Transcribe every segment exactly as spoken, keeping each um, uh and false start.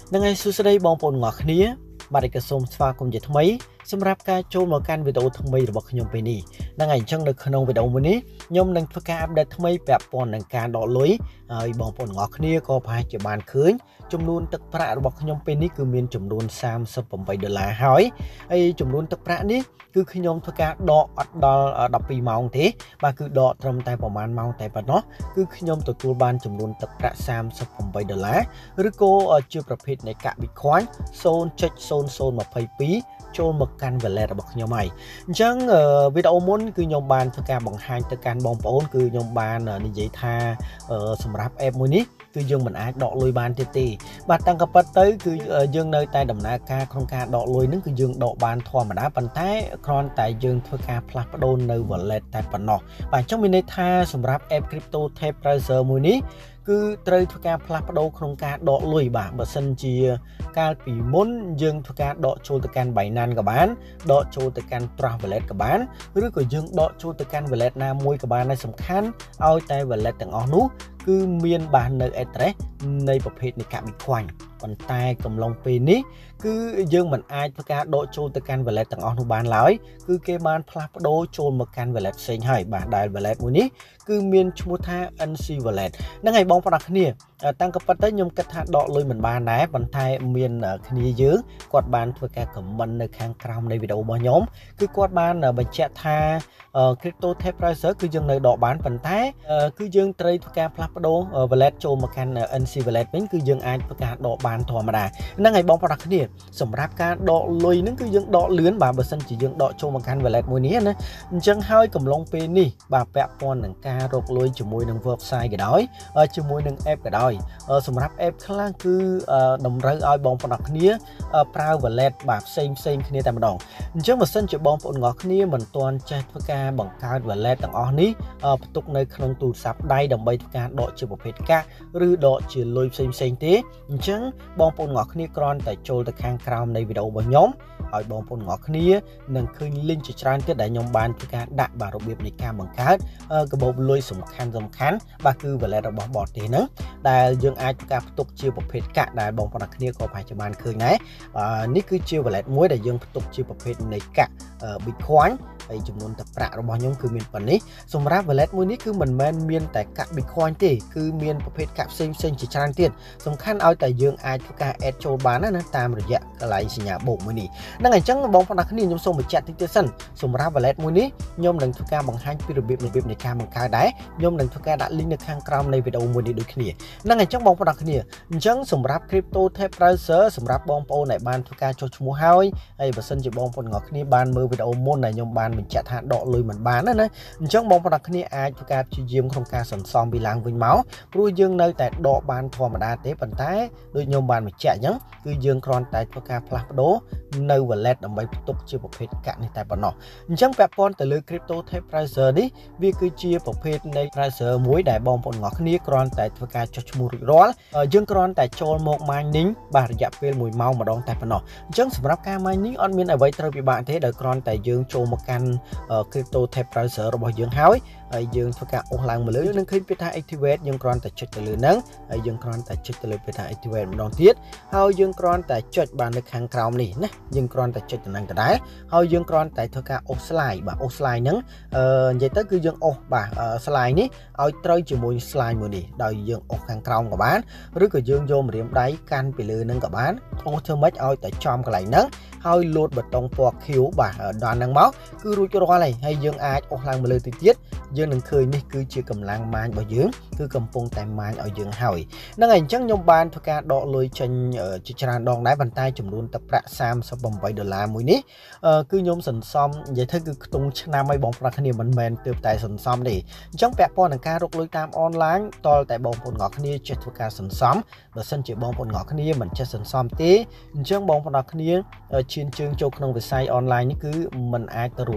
Nâng ngày xưa đây bong bồn ngọt khía, bà đi cả xôm pha cùng dệt mấy, xâm ráp ca trôn một căn video thông minhរបស់ខ្ញុំពេលនេះនឹងឯងចឹងនៅក្នុងវីដេអូមួយនេះខ្ញុំនឹងធ្វើការ update ថ្មីពាក់ព័ន្ធនឹងការដកលុយហើយបងប្អូនទាំងអស់គ្នាក៏ប្រហែលជាបានឃើញចំនួនទឹកប្រាក់របស់ខ្ញុំពេលនេះគឺមានចំនួនសាមសិបប្រាំបីដុល្លារហើយហើយចំនួនទឹកប្រាក់នេះគឺខ្ញុំធ្វើការដកអត់ដល់ដប់ពីរម៉ោងទេបាទគឺដកត្រឹមតែប្រហែលម៉ោងតែប៉ុណ្ណោះគឺខ្ញុំទទួលបានចំនួនទឹកប្រាក់សាមសិបប្រាំបីដុល្លារឬក៏ជាប្រភេទនៃកាក់ Bitcoin ศูนย์จุดศูนย์ศูนย์ยี่สิบสองចូលមកកាន់ wallet របស់ខ្ញុំហើយអញ្ចឹងវីដេអូមុនគឺខ្ញុំបានធ្វើការបង្ហាញទៅកាន់បងប្អូនគឺខ្ញុំបាននិយាយថាសម្រាប់ app មួយនេះគឺយើងមិនអាចដកលុយបានទៀតទេបាទតាំងពីពិតទៅគឺយើងនៅតែដំណើរការក្នុងការដកលុយហ្នឹងគឺយើងដកបានធម្មតាប៉ុន្តែគ្រាន់តែយើងធ្វើការផ្លាស់ប្ដូរនៅ wallet តែប៉ុណ្ណោះបាទអញ្ចឹងមានន័យថាសម្រាប់ app Crypto Tape Browser មួយនេះគឺត្រូវធ្វើការផ្លាស់ប្ដូរក្នុងការដកលុយបាទបើសិនជាកាលពីមុនយើងធ្វើការដកចូលទៅកាន់ Binance ក៏បានដកចូលទៅកាន់ Trust Wallet ក៏បានឬក៏យើងដកចូលទៅកាន់ Wallet ណាមួយក៏បានដែរសំខាន់ឲ្យតែ Wallet ទាំងអស់នោះគឺមានបាននៅ address នៃប្រភេទនៃកាក់ Bitcoin ប៉ុន្តែកំឡុងពេលនេះគឺយើងមិនអាចធ្វើការដកចូលទៅកាន់ wallet ទាំងអស់នោះបានឡើយគឺគេបានផ្លាស់ប្ដូរចូលមកកាន់ wallet ផ្សេងហើយបាទដែល wallet មួយនេះគឺមានឈ្មោះថា เอ็น ซี wallet ហ្នឹងហើយបងប្អូនគ្នាតាំងពីពិតទៅខ្ញុំគិតថាដកលុយមិនបានដែរប៉ុន្តែមានគ្នាយើងគាត់បានធ្វើការ comment នៅខាងក្រោមនៃវីដេអូរបស់ខ្ញុំគឺគាត់បានបញ្ជាក់ថា Crypto Tape Browser គឺយើងនៅដកបានប៉ុន្តែគឺយើងត្រូវធ្វើការផ្លាស់ប្ដូរ wallet ចូលមកកាន់ เอ็น ซี wallet វិញគឺយើងអាចធ្វើការដកបានធម្មតាហ្នឹងហើយបងប្អូនគ្នាសម្រាប់ការដកលុយហ្នឹងគឺយើងដកលឿនបាទបើសិនជាយើងដកចូលមកកាន់ wallet មួយនេះណាអញ្ចឹងហើយកំឡុងពេលនេះបាទពាក់ព័ន្ធនឹងការរកលុយជាមួយនឹង website ក៏ដោយជាមួយនឹង app ក៏ដោយសម្រាប់ app ខ្លះគឺតម្រូវឲ្យបងប្អូនគ្នាប្រើ wallet បាទផ្សេងផ្សេងគ្នាតែម្ដងអញ្ចឹងបើសិនជាបងប្អូនទាំងអស់គ្នាមិនទាន់ចេះធ្វើការបង្កើត wallet ទាំងអស់នេះផ្ទុកនៅក្នុងទូរស័ព្ទដៃដើម្បីធ្វើការដកជាប្រភេទកាក់ឬដកជាលុយផ្សេងផ្សេងទេអញ្ចឹងបងប្អូនទាំងអស់គ្នាគ្រាន់តែចូលទៅខាងក្រោមនៃវីដេអូរបស់ខ្ញុំឲ្យបងប្អូនទាំងអស់គ្នានឹងឃើញ link ជាច្រើនទៀតដែលខ្ញុំបានធ្វើការដាក់បាទរបៀបនៃការបង្កើតកាបូបលុយសំខាន់សំខាន់បាទគឺ wallet របស់បរទេសហ្នឹងដែលយើងអាចធ្វើការផ្ទុកជាប្រភេទកាក់ដែលបងប្អូនទាំងគ្នាក៏ប្រហែលជាបានឃើញដែរនេះគឺជា wallet មួយដែលយើងផ្ទុកជាប្រភេទនៃកាក់ Bitcoin ហើយចំនួនទឹកប្រាក់របស់ខ្ញុំគឺមានប៉ុណ្នេះសម្រាប់ wallet មួយនេះគឺមិនមែនមានតែកាក់ Bitcoin ទេគឺមានប្រភេទកាក់ផ្សេងផ្សេងជាច្រើនទៀតសំខាន់ឲ្យតែយើងអាចធ្វើការ add ចូលបានណាតាមរយៈកន្លែងសញ្ញាបូកមួយនេះហ្នឹងអញ្ចឹងបងប្អូនគ្នាខ្ញុំសូមបញ្ជាក់តិចទៀតសិនសម្រាប់ wallet មួយនេះខ្ញុំនឹងធ្វើការបង្ហាញពីរបៀបរបៀបនៃការបង្កើតដែរខ្ញុំនឹងធ្វើការដាក់ link នៅខាងក្រោមនៃវីដេអូមួយនេះដូចគ្នាហ្នឹងអញ្ចឹងបងប្អូនគ្នាអញ្ចឹងសម្រាប់ Crypto Tape Browser សម្រាប់បងប្អូនដែលបានធ្វើការចុះឈ្មោះហើយហើយបើសិនជាបងប្អូនទាំងអស់គ្នាបានមើលវីដេអូមុនដែលខ្ញុំបានបញ្ជាក់ថាដកលុយមិនបានណាអញ្ចឹងបងប្អូនគ្នាអាចធ្វើការព្យាយាមក្នុងការសន្សំពីឡើងវិញមកព្រោះយើងនៅតែដកបានធម្មតាទេប៉ុន្តែដូចខ្ញុំបានបញ្ជាក់អញ្ចឹងគឺយើងគ្រាន់តែធ្វើការផ្លាស់ប្ដូរនៅ wallet ដើម្បីផ្ទុកជាប្រភេទកាក់នេះតែប៉ុណ្ណោះអញ្ចឹងពាក់ព័ន្ធទៅលើ Crypto Tape Browser នេះវាគឺជាប្រភេទនៃ browser មួយដែលបងប្អូនទាំងអស់គ្នាគ្រាន់តែធ្វើការចុះឈ្មោះរួចរាល់យើងគ្រាន់តែចូលមក mining បាទរយៈពេលមួយម៉ោងម្ដងតែប៉ុណ្ណោះអញ្ចឹងសម្រាប់ការ mining អត់មានអ្វីត្រូវពិបាកទេដោយគ្រាន់តែយើងចូលមកកាន់ Crypto Tape Browser របស់យើងហើយហើយយើងធ្វើការអូសឡើងមកលើយើងនឹងឃើញពាក្យថា activate យើងគ្រាន់តែចុចទៅលើហ្នឹងហើយយើងគ្រាន់តែចុចទៅលើពាក្យថា activate ម្ដងទៀតហើយយើងគ្រាន់តែចុចបាននៅខាងក្រោមនេះណាយើងគ្រាន់តែចុចទៅហ្នឹងដដែលហើយយើងគ្រាន់តែធ្វើការអូស slide បាទអូស slide ហ្នឹងអឺនិយាយទៅគឺយើងអូសបាទ slide នេះឲ្យត្រូវជាមួយ slide មួយនេះដោយយើងអូសខាងក្រោមក៏បានឬក៏យើងយកម្រាមដៃកាន់ពីលើហ្នឹងក៏បានអូសធ្វើម៉េចឲ្យតែចំកន្លែងហ្នឹងហើយលោតប៊ូតុងពណ៌ខៀវបាទដល់ហ្នឹងមកគឺរួចរាល់ហើយហើយយើងអាចអូសឡើងមកលើតិចទៀតយើងនឹងឃើញនេះគឺជាកម្លាំងម៉ាញរបស់យើងគឺកំពុងតែម៉ាញឲ្យយើងហើយហ្នឹងហើយអញ្ចឹងខ្ញុំបានធ្វើការដកលុយចេញជាច្រើនដងដែរប៉ុន្តែចំនួនទឹកប្រាក់សាមសិបប្រាំបីដុល្លារមួយនេះគឺខ្ញុំសន្សំនិយាយទៅគឺខ្ទង់ឆ្នាំឲ្យបងប្អូនគ្នាមិនមែនទើបតែសន្សំទេអញ្ចឹងពាក់ព័ន្ធនឹងការរកលុយតាមអនឡាញតលតែបងប្អូនទាំងអស់គ្នាចេះធ្វើការសន្សំបើសិនជាបងប្អូនទាំងអស់គ្នាមិនចេះសន្សំទេអញ្ចឹងបងប្អូនទាំងអស់គ្នាឈានជើងចូលក្នុងវិស័យអនឡាញនេះគឺមិនអាចទៅរួច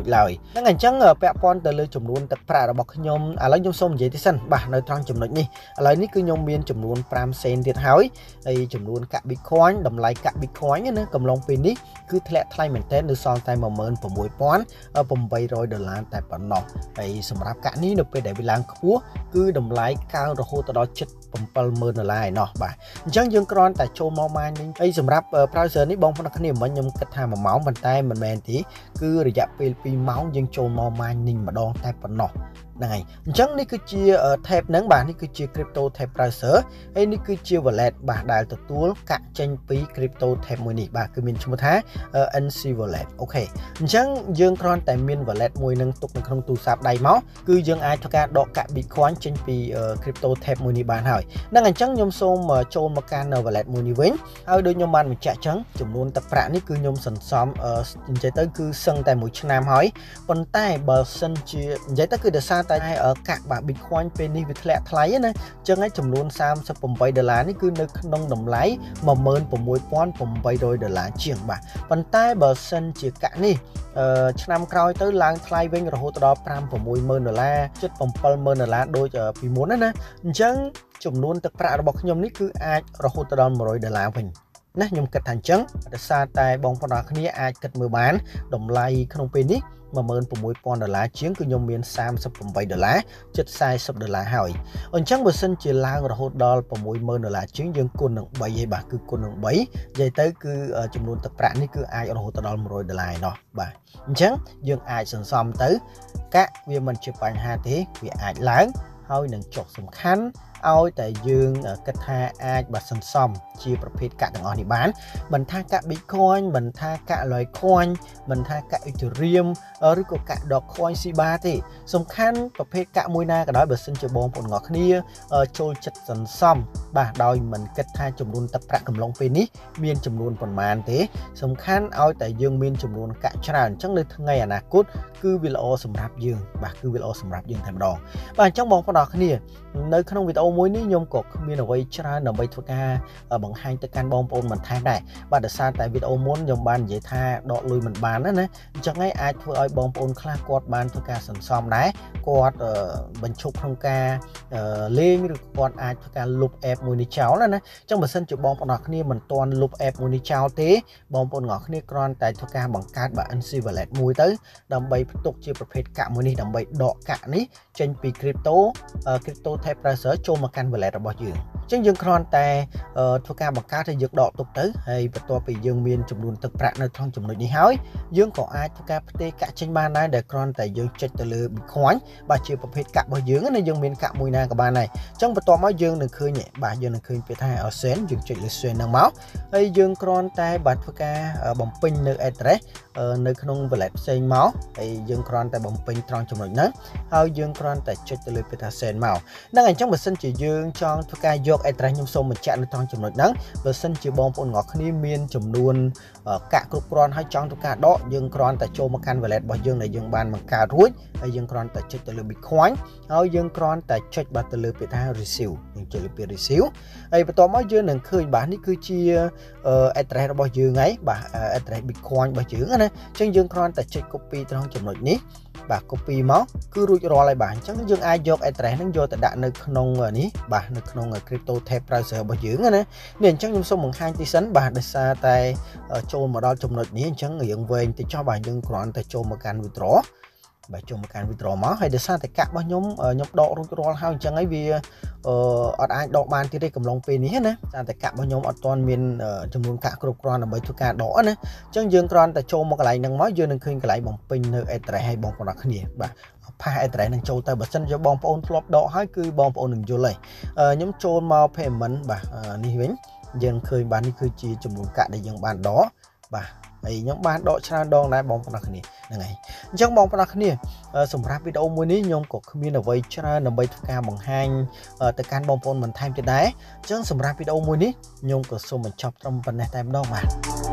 ឡើយហ្នឹងអញ្ចឹងពាក់ព័ន្ធទៅលើចំនួនទឹកប្រាក់របស់ខ្ញុំឥឡូវខ្ញុំសូមនិយាយទៅសិនបាទនៅត្រង់ចំណុចនេះឥឡូវនេះគឺខ្ញុំមានចំនួន5សេនទៀតហើយហើយចំនួនកាក់ Bitcoin តម្លៃកាក់ Bitcoin ណាកំឡុងពេលនេះគឺធ្លាក់ថ្លៃមែនទែននៅសល់តែ một nghìn sáu trăm tám mươiដុល្លារតែប៉ុណ្ណោះហើយសម្រាប់កាក់នេះនៅពេលដែលវាឡើងខ្ពស់គឺតម្លៃកើនរហូតដល់ជិត bảy mươiដុល្លារឯណោះបាទអញ្ចឹងយើងគ្រាន់តែចូលមកម៉ាញនេះហើយសម្រាប់ browser នេះបងប្អូនគ្នាមិញខ្ញុំគិតថាមួយម៉ោងប៉ុន្តែមិនមែនទេគឺរយៈពេលពីរម៉ោងយើងចូលមកម៉ាញនេះម្ដងតែប៉ុណ្ណោះហ្នឹងហើយអញ្ចឹងនេះគឺជា tab ហ្នឹងបាទនេះគឺជា crypto tab browser ហើយនេះគឺជា wallet បាទដែលទទួលកាក់ចេញពី crypto tab មួយនេះបាទគឺមានឈ្មោះថា เอ็น ซี wallet អូខេអញ្ចឹងយើងគ្រាន់តែមាន wallet មួយនឹងទុកនៅក្នុងទូរស័ព្ទដៃមកគឺយើងអាចធ្វើការដកកាក់ Bitcoin ចេញពី crypto tab មួយនេះបានហើយហ្នឹងអញ្ចឹងខ្ញុំសូមចូលមកកាន់ wallet មួយនេះវិញហើយដូចខ្ញុំបានបញ្ជាក់អញ្ចឹងចំនួនទឹកប្រាក់នេះគឺខ្ញុំសន្សំនិយាយទៅគឺសឹងតែមួយឆ្នាំហើយប៉ុន្តែបើសិនជានិយាយទៅគឺដោយសារតែកាក់បាទ Bitcoin ពេលនេះវាធ្លាក់ថ្លៃណាអញ្ចឹងហើយចំនួនសាមសិបប្រាំដុល្លារនេះគឺនៅក្នុងតម្លៃ một nghìn sáu trăm tám mươiដុល្លារជាងបាទប៉ុន្តែបើសិនជាកាក់នេះឆ្នាំក្រោយទៅឡើងថ្លៃវិញរហូតដល់ 5 6ម៉ឺនដុល្លារជិត 7ម៉ឺនដុល្លារដូចពីមុនណាណាអញ្ចឹងចំនួនទឹកប្រាក់របស់ខ្ញុំនេះគឺអាចរហូតដល់ một trămដុល្លារវិញណាខ្ញុំគិតថាអញ្ចឹងដោយសារតែបងប្អូនគ្នាអាចគិតមើលបានតម្លៃក្នុងពេលនេះ một nghìn sáu trămដុល្លារជាងគឺខ្ញុំមាន សាមសិបប្រាំដុល្លារជិត สี่สิบដុល្លារហើយអញ្ចឹងបើសិនជាឡើងរហូតដល់ sáuម៉ឺនដុល្លារជាងយើងគុណនឹង 3 ហើយបាទគឺគុណនឹង 3 និយាយទៅគឺចំនួនទឹកប្រាក់នេះគឺអាចរហូតដល់ một trămដុល្លារឯណោះបាទអញ្ចឹងយើងអាចសន្សំទៅកាក់វាមិនជាបញ្ហាទេវាអាចឡើងហើយនឹងចុះសំខាន់ឲ្យតែយើងគិតថាអាចបើសន្សំជាប្រភេទកាក់ទាំងអស់នេះបានមិនថាកាក់ Bitcoin មិនថាកាក់ Litecoin មិនថាកាក់ Ethereum ឬក៏កាក់ Dogecoin ស៊ីបាទេសំខាន់ប្រភេទកាក់មួយណាក៏ដោយបើសិនជាបងប្អូនទាំងអស់គ្នាចូលចិត្តសន្សំបាទដោយមិនគិតថាចំនួនទឹកប្រាក់កំឡុងពេលនេះមានចំនួនប៉ុន្មានទេសំខាន់ឲ្យតែយើងមានចំនួនកាក់ច្រើនអញ្ចឹងនៅថ្ងៃអនាគតគឺវាល្អសម្រាប់យើងបាទគឺវាល្អសម្រាប់យើងតែម្ដងបាទអញ្ចឹងបងប្អូនទាំងអស់គ្នានៅក្នុងវីដេអូមួយនេះខ្ញុំក៏គ្មានអ្វីច្រើនដើម្បីធ្វើការបង្ហាញទៅកាន់បងប្អូនបន្ថែមដែរបាទដោយសារតែវីដេអូមុនខ្ញុំបាននិយាយថាដកលុយមិនបានណាអញ្ចឹងហើយអាចធ្វើឲ្យបងប្អូនខ្លះគាត់បានធ្វើការសន្សំដែរគាត់បញ្ឈប់ក្នុងការលេងឬគាត់អាចធ្វើការលុប app មួយនេះចោលណាអញ្ចឹងបើសិនជាបងប្អូនទាំងគ្នាមិនទាន់លុប app មួយនេះចោលទេបងប្អូនទាំងគ្នាគ្រាន់តែធ្វើការបង្កើតបាទ เอ็น ซี wallet មួយទៅដើម្បីផ្ទុកជាប្រភេទកាក់មួយនេះដើម្បីដកកាក់នេះចេញពី crypto crypto tab browser ចូលមកកាន់ wallet របស់យើងអញ្ចឹងយើងគ្រាន់តែធ្វើការបង្កើតឲ្យយើងដកទុកទៅហើយបន្ទាប់ពីយើងមានចំនួនទឹកប្រាក់នៅក្នុងចំណុចនេះហើយយើងក៏អាចធ្វើការផ្ទេរកាក់ចេញបានដែរដែលគ្រាន់តែយើងចុចទៅលើ Bitcoin បាទជាប្រភេទកាក់របស់យើងណាយើងមានកាក់មួយណាក៏បានដែរអញ្ចឹងបន្ទាប់មកយើងនឹងឃើញបាទយើងនឹងឃើញពាក្យថា Send យើងចុចលើ Send ហ្នឹងមកហើយយើងគ្រាន់តែបាទធ្វើការបំពេញនៅ address នៅក្នុង wallet ផ្សេងមកហើយយើងគ្រាន់តែបំពេញត្រង់ចំណុចហ្នឹងហើយយើងគ្រាន់តែចុចទៅលើពាក្យថា Send មកហ្នឹងអញ្ចឹងបើសិនជាយើងចង់ធ្វើការយក address ខ្ញុំសូមបញ្ជាក់នៅត្រង់ចំណុចហ្នឹងបើសិនជាបងប្អូនទាំងអស់គ្នាមានចំនួនកាក់គ្រប់គ្រាន់ហើយចង់ធ្វើការដកយើងគ្រាន់តែចូលមកកាន់ wallet របស់យើងដែលយើងបានបង្កើតរួចហើយយើងគ្រាន់តែចុចទៅលើ Bitcoin ហើយយើងគ្រាន់តែចុចបាទទៅលើពាក្យថា receive យើងចុចលើពាក្យ receive ហើយបន្ទាប់មកយើងនឹងឃើញបាទនេះគឺជា address របស់យើងហើយបាទ address Bitcoin របស់យើងណាអញ្ចឹងយើងគ្រាន់តែចុច copy ត្រង់ចំណុចនេះបាទ copy មកគឺរួចរាល់ហើយបាទអញ្ចឹងយើងអាចយក address ហ្នឹងយកទៅដាក់នៅក្នុងនេះបាទនៅក្នុង crypto tab browser របស់យើងណានេះអញ្ចឹងខ្ញុំសូមបង្ហាញទីសិនបាទដោយសារតែចូលមកដល់ចំណុចនេះអញ្ចឹងយើងវែងទៅចោះបាទយើងគ្រាន់តែចូលមកកាន់ withdraw បាទចូលមកកាន់ withdraw មកហើយដោយសារតែកាក់របស់ខ្ញុំខ្ញុំដករួចរាល់ហើយអញ្ចឹងហើយវាអត់អាចដកបានទៀតទេកំឡុងពេលនេះណាតែតែកាក់របស់ខ្ញុំអត់ទាន់មានចំនួនកាក់គ្រប់គ្រាន់ដើម្បីធ្វើការដកណាអញ្ចឹងយើងគ្រាន់តែចូលមកកន្លែងហ្នឹងមកយើងនឹងឃើញកន្លែងបំពេញនៅ address ឲ្យបងប្អូនគ្នាបាទផាស address នឹងចូលទៅបើសិនជាបងប្អូនធ្លាប់ដកហើយគឺបងប្អូននឹងយល់ហើយខ្ញុំចូលមក payment បាទនេះវិញយើងឃើញបាទនេះគឺជាចំនួនកាក់ដែលយើងបានដកបាទហើយខ្ញុំបានដកច្រើនដងដែរបងប្អូនគ្នាហ្នឹងហើយអញ្ចឹងបងប្អូនគ្នាសម្រាប់វីដេអូមួយនេះខ្ញុំក៏គ្មានអ្វីច្រើនដើម្បីធ្វើការបង្ហាញទៅកាន់បងប្អូនបន្ថែមទៀតដែរអញ្ចឹងសម្រាប់វីដេអូមួយនេះខ្ញុំក៏សូមបញ្ចប់ត្រឹមប៉ុណ្ណេះតែម្ដងបាទ